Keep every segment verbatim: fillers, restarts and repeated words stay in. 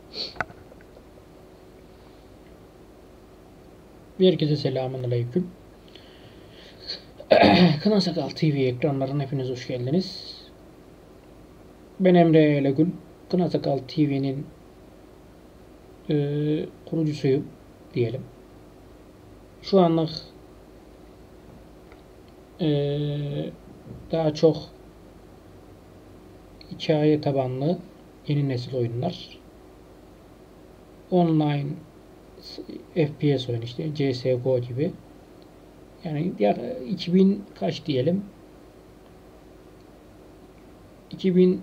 Herkese selamun aleyküm. Kına Sakal T V ekranlarına hepiniz hoş geldiniz. Ben Emre Elegül. Kına Sakal T V'nin e, kurucusuyum diyelim. Şu anlık e, daha çok hikaye tabanlı yeni nesil oyunlar, online F P S oyun, işte C S G O gibi. Yani iki bin kaç diyelim, iki bin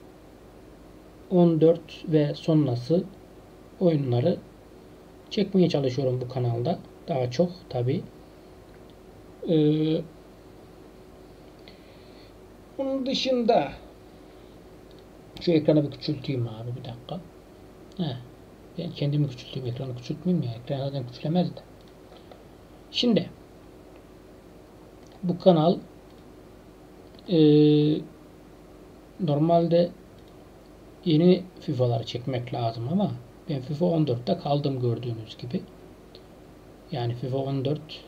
on dört ve sonrası oyunları çekmeye çalışıyorum bu kanalda. Daha çok tabi. Ee, bunun dışında şu ekranı bir küçülteyim abi, bir dakika. Heh, ben kendimi küçülteyim, ekranı küçültmeyeyim ya. Ekran zaten küçülemez de. Şimdi bu kanal e, normalde yeni FIFA'lar çekmek lazım ama ben FIFA on dörtte kaldım gördüğünüz gibi. Yani FIFA on dört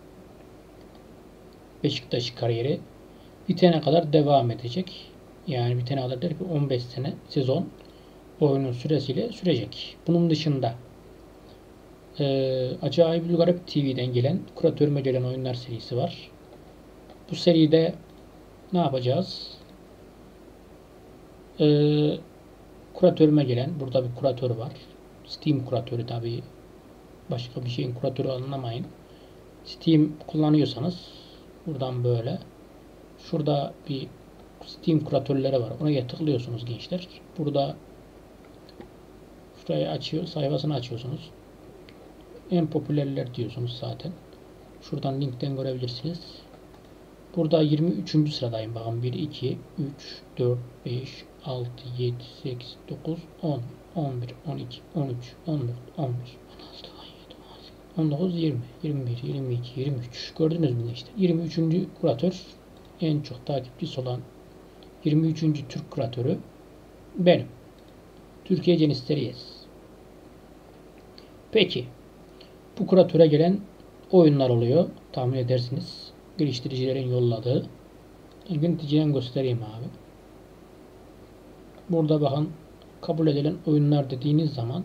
Beşiktaş kariyeri bitene kadar devam edecek. Yani bitene kadar der ki on beş sene sezon oyunun süresiyle sürecek. Bunun dışında e, Acayip Garip T V'den gelen Kuratörüme Gelen Oyunlar serisi var. Bu seride ne yapacağız? Eee Kuratörüme gelen, burada bir kuratör var. Steam kuratörü tabi. Başka bir şeyin kuratörü anlamayın. Steam kullanıyorsanız buradan böyle. Şurada bir Steam kuratörleri var. Oraya tıklıyorsunuz gençler. Burada şurayı açıyor, sayfasını açıyorsunuz. En popülerler diyorsunuz zaten. Şuradan linkten görebilirsiniz. Burada yirmi üçüncü sıradayım. Bakın bir, iki, üç, dört, beş, altı, yedi, sekiz, dokuz, on, on bir, on iki, on üç, on dört, on beş, on altı, on yedi, on dokuz, yirmi, yirmi bir, yirmi iki, yirmi üç. Gördünüz mü işte? yirmi üçüncü kuratör, en çok takipçisi olan yirmi üçüncü Türk kuratörü benim. Türkiye Cenis Series. Peki bu kuratöre gelen oyunlar oluyor. Tahmin edersiniz. Geliştiricilerin yolladığı. Yöneticiden göstereyim abi. Burada bakın, kabul edilen oyunlar dediğiniz zaman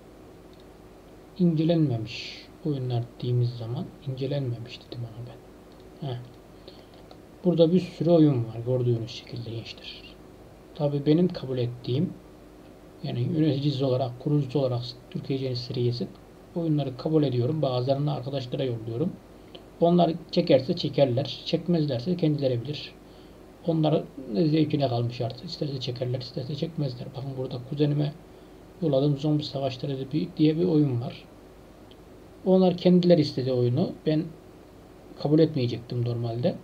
incelenmemiş oyunlar dediğimiz zaman incelenmemiş dedim ona ben. Heh. Burada bir sürü oyun var gördüğünüz şekilde gençler. Tabi benim kabul ettiğim, yani yöneticisi olarak, kurucusu olarak Türkiye Cenis Serisi oyunları kabul ediyorum. Bazılarını arkadaşlara yolluyorum. Onlar çekerse çekerler, çekmezlerse kendileri bilir. Onların zevkine kalmış artık. İsterse çekerler, isterse çekmezler. Bakın burada kuzenime yolladığım Zombi Savaşları diye bir oyun var. Onlar kendileri istedi oyunu. Ben kabul etmeyecektim normalde.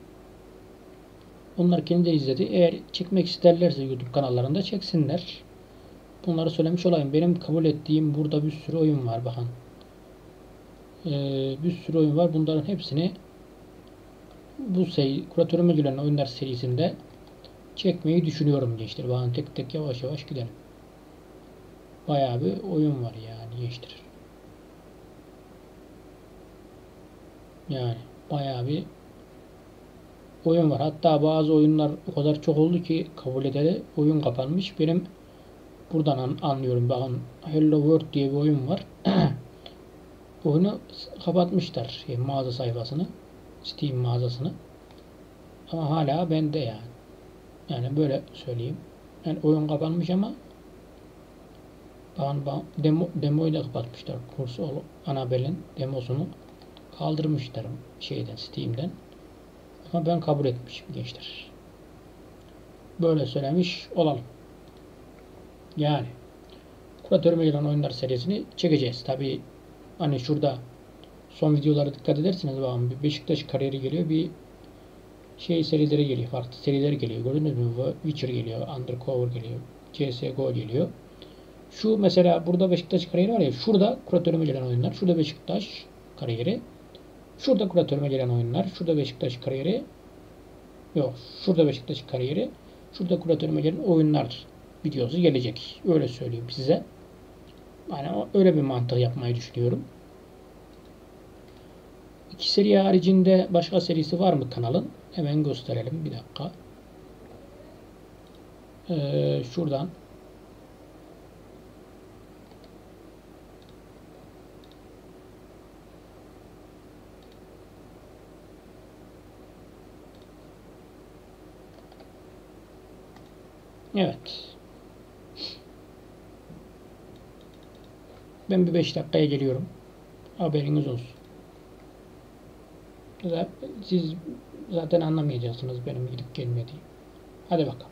Onlar kendileri izledi. Eğer çekmek isterlerse YouTube kanallarında çeksinler. Bunları söylemiş olayım. Benim kabul ettiğim burada bir sürü oyun var. Bakın. Ee, bir sürü oyun var. Bunların hepsini bu seri, kuratörüme gelen oyunlar serisinde çekmeyi düşünüyorum gençler. Bakın tek tek yavaş yavaş gidelim. Bayağı bir oyun var yani gençler. Yani bayağı bir oyun var. Hatta bazı oyunlar o kadar çok oldu ki kabul edeli oyun kapanmış. Benim buradan an anlıyorum. Bakın Hello World diye bir oyun var. Oyunu kapatmışlar şey, mağaza sayfasını. Steam mağazasını. Ama hala bende yani. Yani böyle söyleyeyim. Yani oyun kapanmış ama bakın, bakın demo, demoyu da kapatmışlar. Kurs Annabelle'in demosunu kaldırmışlar şeyden, Steam'den. Ama ben kabul etmişim gençler. Böyle söylemiş olalım. Yani Kuratörüme Gelen Oyunlar serisini çekeceğiz. Tabi hani şurada son videolara dikkat ederseniz bakın, bir Beşiktaş kariyeri geliyor, bir şey serileri geliyor, farklı seriler geliyor. Gördünüz mü? Witcher geliyor, Undercover geliyor, C S G O geliyor. Şu mesela burada Beşiktaş kariyeri var ya, şurada Kuratörüme Gelen Oyunlar, şurada Beşiktaş kariyeri, şurada Kuratörüme Gelen Oyunlar, şurada Beşiktaş kariyeri, yok şurada Beşiktaş kariyeri, şurada Kuratörüme Gelen Oyunlar videosu gelecek. Öyle söyleyeyim size. Yani öyle bir mantık yapmayı düşünüyorum. İki seri haricinde başka serisi var mı kanalın? Hemen gösterelim. Bir dakika. Ee, şuradan evet. Ben bir beş dakikaya geliyorum. Haberiniz olsun. Siz zaten anlamayacaksınız benim gidip gelmediğim. Hadi bakalım.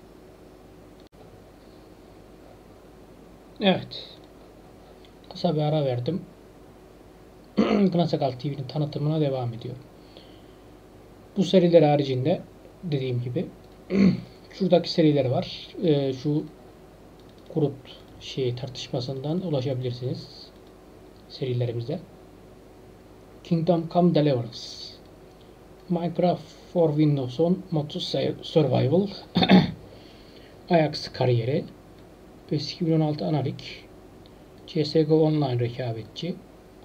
Evet. Kısa bir ara verdim. Kınasakal T V'nin tanıtımına devam ediyorum. Bu seriler haricinde dediğim gibi şuradaki seriler var. Ee, şu Kurut şey tartışmasından ulaşabilirsiniz serilerimize. Kingdom Come Deliverance, Minecraft for Windows on Moto Survival, Ajax kariyeri, PES iki bin on altı analik, C S G O Online rekabetçi,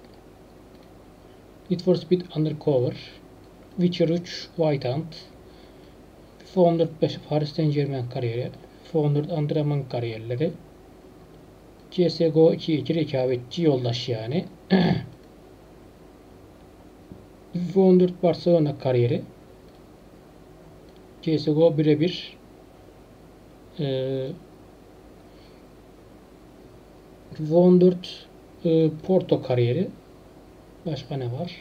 Need for Speed Undercover, Witcher üç White Hunt, FIFA on dört beş Paris Saint Germain kariyeri, FIFA on dört antrenman kariyerleri, C S G O iki iki rekabetçi yoldaş yani. FIFA on dört Barcelona kariyeri, C S G O birebir, e, FIFA on dört e, Porto kariyeri, başka ne var?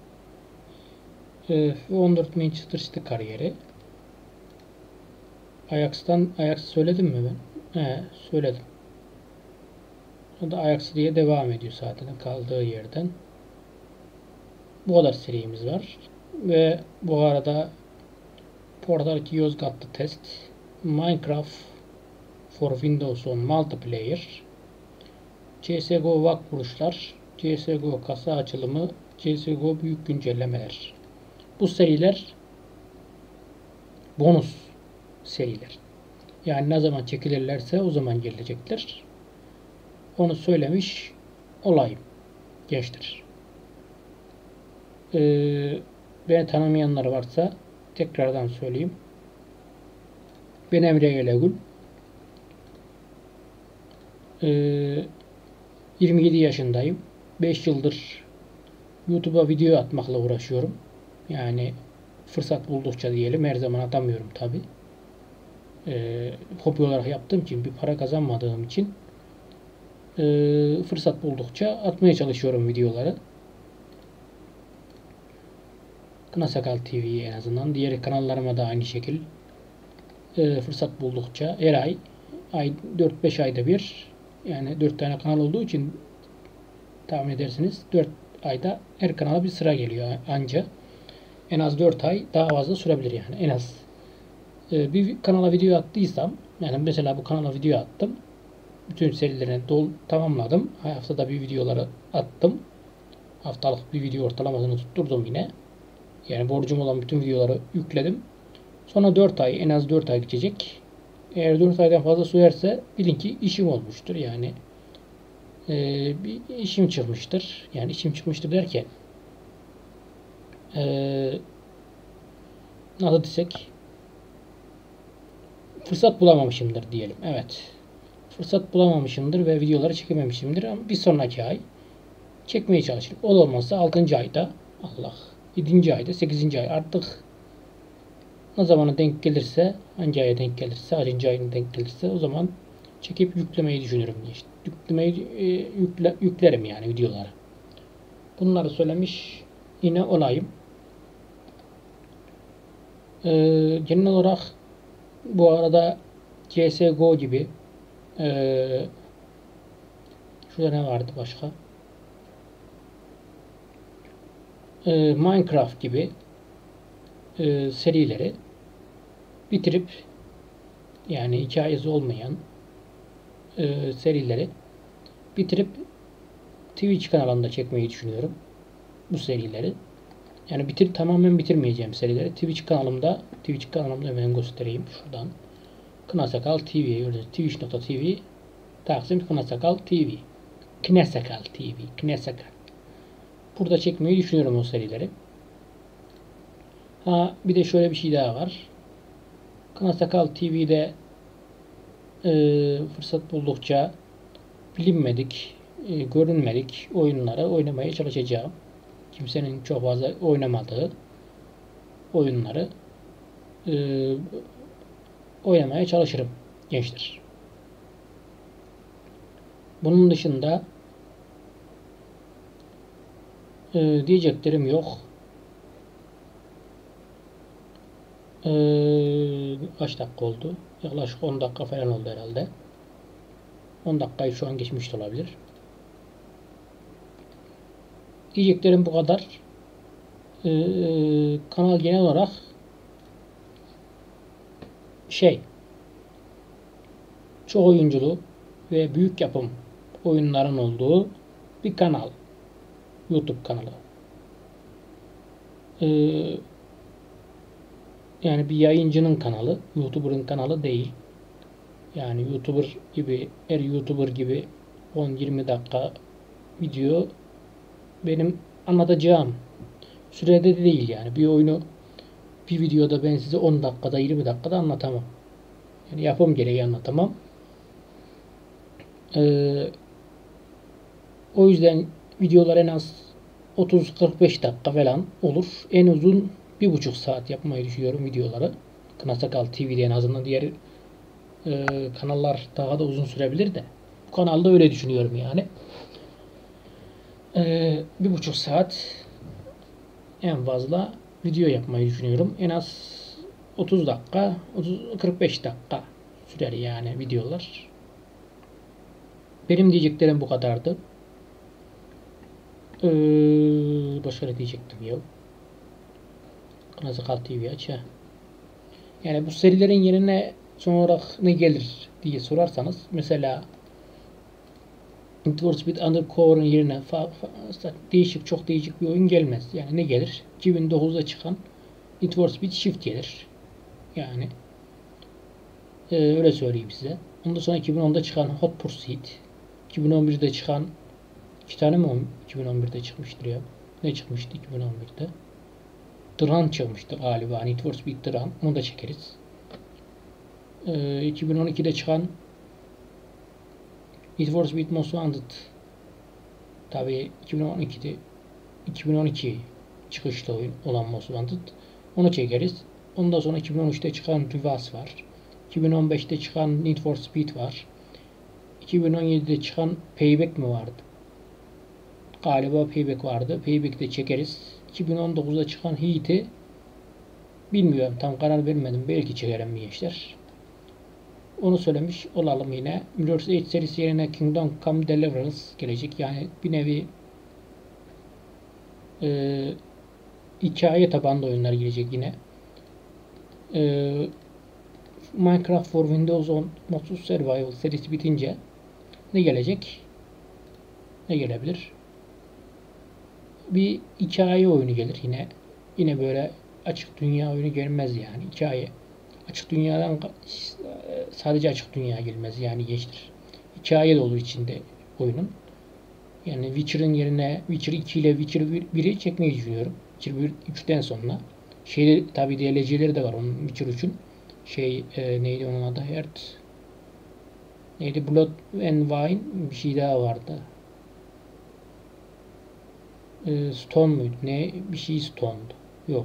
E, FIFA on dört Manchester City kariyeri. Ajax'tan Ajax söyledim mi ben? He, söyledim. O da Ajax diye devam ediyor zaten kaldığı yerden. Bu kadar serimiz var. Ve bu arada Portal iki Yozgatlı test, Minecraft for Windows on Multiplayer, C S G O vak vuruşlar, C S G O kasa açılımı, C S G O büyük güncellemeler. Bu seriler bonus seriler. Yani ne zaman çekilirlerse o zaman gelecekler. Onu söylemiş olayım gençler. Ee, beni tanımayanlar varsa tekrardan söyleyeyim. Ben Emre Gelegül. Ee, yirmi yedi yaşındayım. beş yıldır YouTube'a video atmakla uğraşıyorum. Yani fırsat buldukça diyelim. Her zaman atamıyorum tabi. Ee, hobi olarak yaptığım için, bir para kazanmadığım için e, fırsat buldukça atmaya çalışıyorum videoları. Kınasakal T V'ye en azından. Diğer kanallarıma da aynı şekil e, fırsat buldukça her ay, ay dört beş ayda bir, yani dört tane kanal olduğu için tahmin edersiniz dört ayda her kanala bir sıra geliyor anca. En az dört ay daha fazla sürebilir yani en az. E, bir kanala video attıysam, yani mesela bu kanala video attım. Bütün serilerini dol tamamladım. Haftada bir videoları attım. Haftalık bir video ortalamasını tutturdum yine. Yani borcum olan bütün videoları yükledim. Sonra dört ay, en az dört ay geçecek. Eğer dört aydan fazla sürerse bilin ki işim olmuştur. Yani e, bir işim çıkmıştır. Yani işim çıkmıştır derken e, nasıl desek, fırsat bulamamışımdır diyelim. Evet. Fırsat bulamamışımdır ve videoları çekememişimdir. Ama bir sonraki ay çekmeye çalışırım. O da olmazsa altıncı ayda, Allah, yedinci ayda, sekizinci ay artık ne zamana denk gelirse, hangi aya denk gelirse, hangi ayına denk gelirse o zaman çekip yüklemeyi düşünürüm. İşte yüklemeyi e, yükle, yüklerim yani videoları. Bunları söylemiş yine olayım. Ee, genel olarak bu arada C S G O gibi, ee, şurada ne vardı başka? Ee, Minecraft gibi e, serileri bitirip, yani hikayesi olmayan e, serileri bitirip Twitch kanalında çekmeyi düşünüyorum. Bu serileri. Yani bitir tamamen bitirmeyeceğim serileri. Twitch kanalımda Twitch kanalımda hemen göstereyim şuradan. Kınasakal T V'ye gördüğünüz twitch nokta tv Taksim Kınasakal T V. Knesakal T V. Knesakal. Burada çekmeyi düşünüyorum o serileri. Ha bir de şöyle bir şey daha var. Knesakal T V'de e, fırsat buldukça bilinmedik, e, görünmedik oyunları oynamaya çalışacağım. Kimsenin çok fazla oynamadığı oyunları e, oynamaya çalışırım gençler. Bunun dışında e, diyeceklerim yok. E, kaç dakika oldu? Yaklaşık on dakika falan oldu herhalde. on dakikayı şu an geçmiş de olabilir. Diyeceklerim bu kadar. E, kanal genel olarak şey çok oyunculu ve büyük yapım oyunların olduğu bir kanal. YouTube kanalı. Ee, yani bir yayıncının kanalı. YouTuber'ın kanalı değil. Yani YouTuber gibi, her YouTuber gibi on yirmi dakika video benim anlatacağım sürede de değil yani. Bir oyunu bir videoda ben size on dakikada yirmi dakikada anlatamam. Yani yapım gereği anlatamam. Ee, o yüzden videolar en az otuz kırk beş dakika falan olur. En uzun bir buçuk saat yapmayı düşünüyorum videoları. Kınasakal T V'de en azından diğer e, kanallar daha da uzun sürebilir de. Bu kanalda öyle düşünüyorum yani. E, bir buçuk saat en fazla video yapmayı düşünüyorum. En az otuz dakika, otuz kırk beş dakika sürer yani videolar. Benim diyeceklerim bu kadardı. Ee, başka ne diyecektim ya? Kınasakal T V aç ha. Yani bu serilerin yerine son olarak ne gelir diye sorarsanız mesela Need for Speed Undercover'ın yerine fa- fa- değişik çok değişik bir oyun gelmez. Yani ne gelir? iki bin dokuzda çıkan Need for Speed Shift gelir. Yani e, öyle söyleyeyim size. Ondan sonra iki bin onda çıkan Hot Pursuit, iki bin on birde çıkan iki tane mi iki bin on birde çıkmıştır ya? Ne çıkmıştı iki bin on birde? Dran çıkmıştı galiba. Need for Speed Dran. Onu da çekeriz. E, iki bin on ikide çıkan Need for Speed Most Wanted. Tabii iki bin on ikide iki bin on iki çıkışlı oyun olan Most Wanted. Onu çekeriz. Ondan sonra iki bin on üçte çıkan Rivas var. iki bin on beşte çıkan Need for Speed var. iki bin on yedide çıkan Payback mi vardı? Galiba Payback vardı. Payback'te çekeriz. iki bin on dokuzda çıkan Heat'i bilmiyorum. Tam karar vermedim. Belki çekerim gençler. Onu söylemiş olalım yine. Mirror's Edge serisi yerine Kingdom Come Deliverance gelecek. Yani bir nevi e, hikaye tabanlı oyunlar gelecek yine. E, Minecraft for Windows on Modsuz Survival serisi bitince ne gelecek? Ne gelebilir? Bir hikaye oyunu gelir yine. Yine böyle açık dünya oyunu gelmez yani. Hikaye. Açık dünyadan sadece açık dünya gelmez yani geçtir. Hikaye dolu içinde oyunun. Yani Witcher'ın yerine Witcher iki ile Witcher biri çekmeyi düşünüyorum. Witcher bir, üçten sonra. Şeyde tabii D L C'leri de var onun Witcher üçün. Şey e, neydi onun adı? Heart neydi? Blood and Wine bir şey daha vardı. E, Stone muydu? Ne? Bir şey Stone'du. Yok.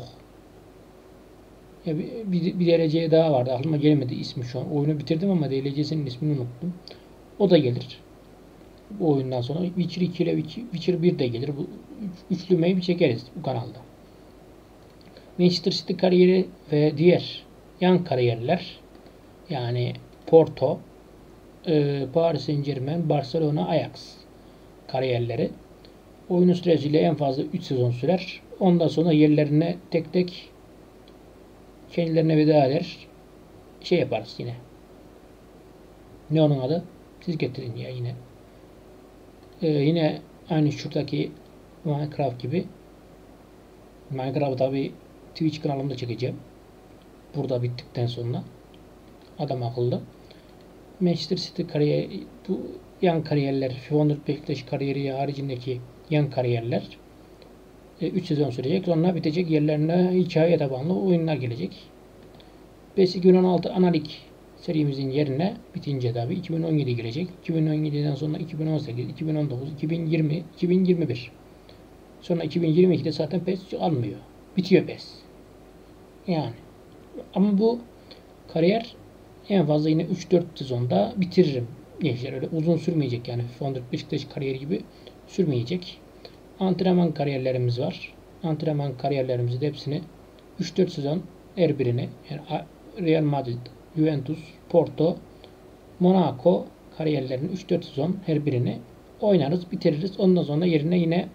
Ya bir, bir, bir D L C daha vardı. Aklıma gelmedi ismi şu an. Oyunu bitirdim ama D L C'sinin ismini unuttum. O da gelir. Bu oyundan sonra Witcher iki ile Witcher bir de gelir. Bu üçlümeyi bir çekeriz bu kanalda. Manchester City kariyeri ve diğer yan kariyerler yani Porto, Paris Saint-Germain, Barcelona, Ajax kariyerleri oyunun süresiyle en fazla üç sezon sürer. Ondan sonra yerlerine tek tek kendilerine veda eder. Şey yaparız yine. Ne onun adı? Siz getirin ya yine. Ee, yine aynı şuradaki Minecraft gibi Minecraft'ı tabi Twitch kanalımda çekeceğim. Burada bittikten sonra adam akıllı. Manchester City kariyeri bu yan kariyerler, FIFA on dört Beşiktaş kariyeri haricindeki yan kariyerler üç sezon sürecek. Sonra bitecek. Yerlerine hikaye tabanlı oyunlar gelecek. PES iki bin on altı Analik serimizin yerine bitince tabi iki bin on yedi gelecek. iki bin on yediden sonra iki bin on sekiz, iki bin on dokuz, iki bin yirmi, iki bin yirmi bir. Sonra iki bin yirmi ikide zaten PES almıyor. Bitiyor PES. Yani. Ama bu kariyer en fazla yine üç dört sezonda bitiririm. Gençler öyle uzun sürmeyecek yani. FIFA on dört Beşiktaş kariyeri gibi sürmeyecek. Antrenman kariyerlerimiz var. Antrenman kariyerlerimizin hepsini üç dört sezon her birini yani Real Madrid, Juventus, Porto, Monaco kariyerlerinin üç dört sezon her birini oynarız, bitiririz. Ondan sonra yerine yine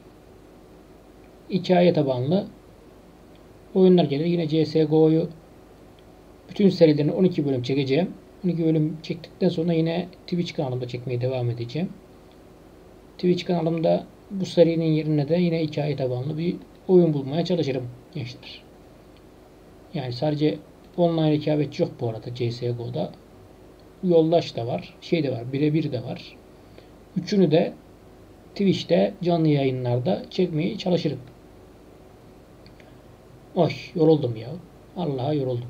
hikaye tabanlı oyunlar gelir. Yine C S G O'yu bütün serilerini on iki bölüm çekeceğim. on iki bölüm çektikten sonra yine Twitch kanalımda çekmeye devam edeceğim. Twitch kanalımda bu serinin yerine de yine hikaye tabanlı bir oyun bulmaya çalışırım gençler. Yani sadece online rekabetçi yok bu arada C S G O'da. Yoldaş da var, şey de var, birebir de var. Üçünü de Twitch'te canlı yayınlarda çekmeye çalışırım. Oy, yoruldum ya. Allah'a yoruldum.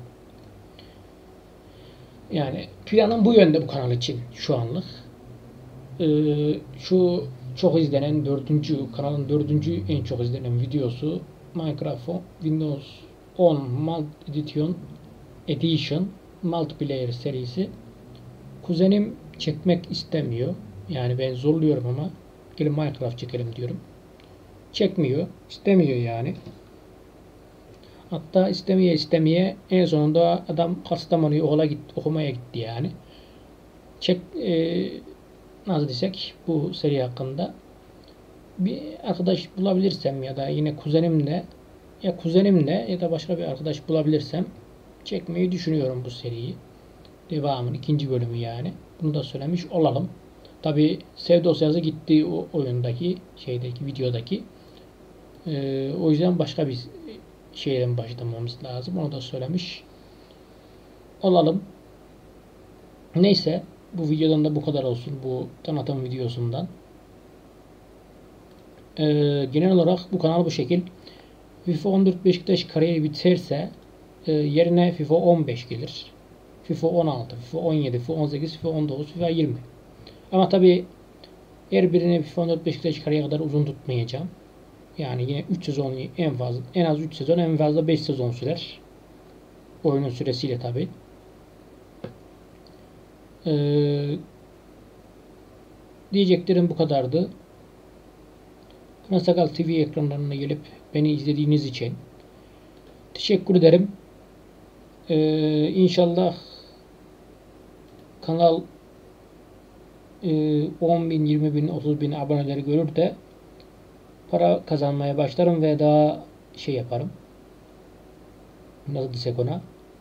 Yani planım bu yönde bu kanal için şu anlık. Ee, şu çok izlenen dördüncü kanalın dördüncü en çok izlenen videosu Minecraft Windows on Multi Edition Edition Multiplayer serisi. Kuzenim çekmek istemiyor. Yani ben zorluyorum ama gelin Minecraft çekelim diyorum. Çekmiyor. İstemiyor yani. Hatta istemeye istemeye en sonunda adam Kastamonu'ya okula gitti, okumaya gitti yani. Çek e, nasıl desek bu seri hakkında bir arkadaş bulabilirsem ya da yine kuzenimle ya kuzenimle ya da başka bir arkadaş bulabilirsem çekmeyi düşünüyorum bu seriyi. Devamın ikinci bölümü yani. Bunu da söylemiş olalım. Tabi sev dosyası gitti o oyundaki şeydeki videodaki. Ee, o yüzden başka bir şeyden başlamamız lazım. Onu da söylemiş olalım. Neyse bu videodan da bu kadar olsun. Bu tanıtım videosundan. Ee, genel olarak bu kanal bu şekil. FIFA on dört Beşiktaş kariyeri biterse e, yerine FIFA on beş gelir. FIFA on altı, FIFA on yedi, FIFA on sekiz, FIFA on dokuz, FIFA yirmi. Ama tabi her birini FIFA on dört Beşiktaş kariyeri kadar uzun tutmayacağım. Yani yine üç sezon en fazla en az üç sezon en fazla beş sezon sürer. Oyunun süresiyle tabi. Ee, diyeceklerim bu kadardı. Pınasakal T V ekranlarına gelip beni izlediğiniz için teşekkür ederim. Ee, inşallah kanal e, on bin, yirmi bin, otuz bin aboneleri görür de para kazanmaya başlarım ve daha şey yaparım. Nasıl desek ona?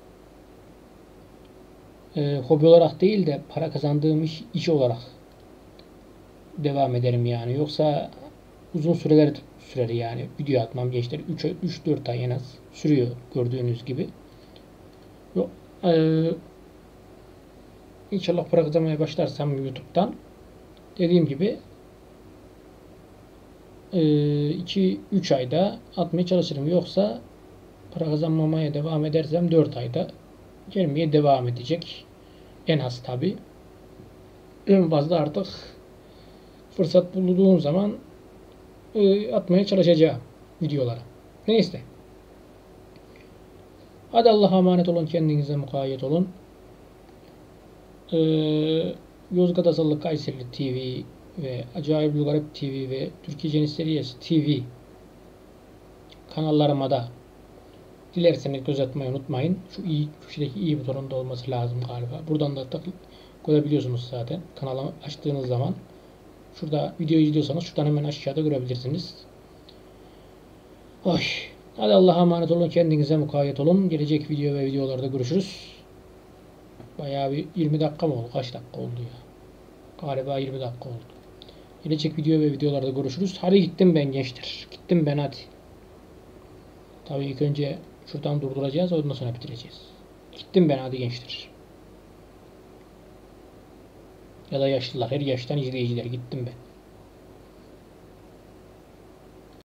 Ee, hobi olarak değil de para kazandığım iş, iş olarak devam ederim yani. Yoksa uzun süreler sürer yani. Video atmam gençler üç dört ay en az sürüyor gördüğünüz gibi. Yok, ee, İnşallah para kazanmaya başlarsam YouTube'dan dediğim gibi iki üç ayda atmaya çalışırım. Yoksa para kazanmamaya devam edersem dört ayda gelmeye devam edecek. En az tabi. En fazla artık fırsat bulduğum zaman atmaya çalışacağım videoları. Neyse. Hadi Allah'a emanet olun. Kendinize mukayyet olun. Ee, Yozgat Asallı Kayserili T V ve Acayip Lugarip T V ve Türkiye Cenis Seriyesi T V kanallarıma da dilerseniz göz atmayı unutmayın. Şu iyi köşedeki iyi butonunda olması lazım galiba. Buradan da tıklayıp görebiliyorsunuz zaten. Kanalı açtığınız zaman. Şurada videoyu izliyorsanız şuradan hemen aşağıda görebilirsiniz. Oy. Hadi Allah'a emanet olun. Kendinize mukayyet olun. Gelecek video ve videolarda görüşürüz. Bayağı bir yirmi dakika mı oldu? Kaç dakika oldu ya? Galiba yirmi dakika oldu. Gelecek video ve videolarda görüşürüz. Hadi gittim ben gençler. Gittim ben hadi. Tabii ilk önce şuradan durduracağız. Ondan sonra bitireceğiz. Gittim ben hadi gençler. Ya da yaşlılar. Her yaştan izleyiciler. Gittim ben.